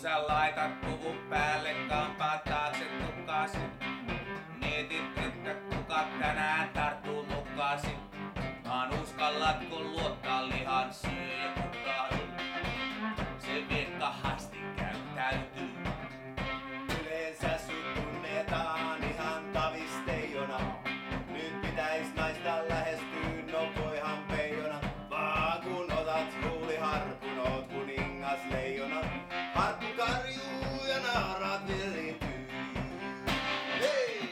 sä laitat puvun päälle, kampaat taakse tukkasin. Mietit, että kuka tänään tarttuu mukaasi. Vaan uskallatko luottaa lihan syöjä kukaan? Se virkahasti käyttäytyy. Yleensä sut tunnetaan ihan tavisteiona. Nyt pitäis naista lähestyy nopoihan peijona. Vaan kun otat huuliharpun, oot kuningas leijona. Harppu karjuu ja naaraat villiintyy. Hei!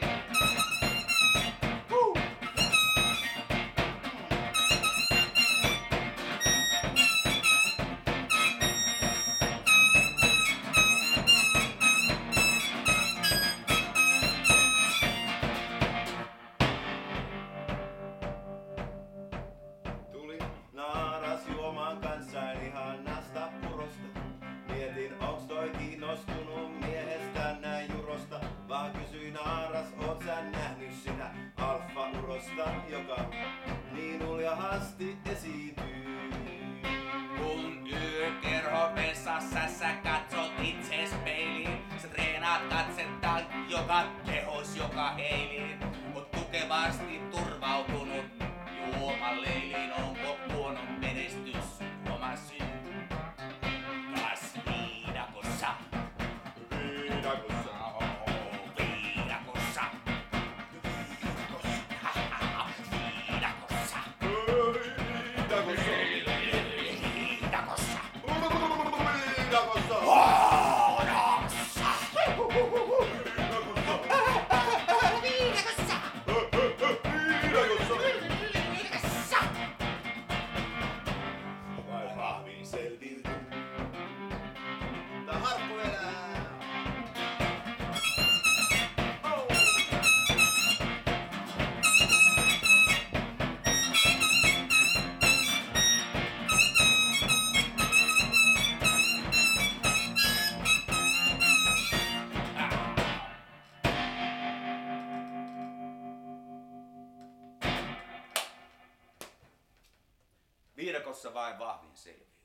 Tuli naaras juomaan kanssaan ihanasta purosta. Mietin, onks toi kiinnostunut miehestä näin jurosta. Vaan kysyi naaras, oot sä nähnyt sitä alfa-urosta, joka niin uljahasti esiintyy. Kun yökerho vessassa sä katsot itses peiliin, sä treenaat katsetta joka tehos joka heiliin. Oot tukevasti turvautunut juomaleiliin, onko huono menestys oma syy? Kas viidakossa, Viidakossa. viidakossa, viidakossa, Viidakossa. viidakossa, Viidakossa. huonossa. Vai vahvin selviytyy. Tää harppu elää. Oh. Viidakossa vain vahvin selviää.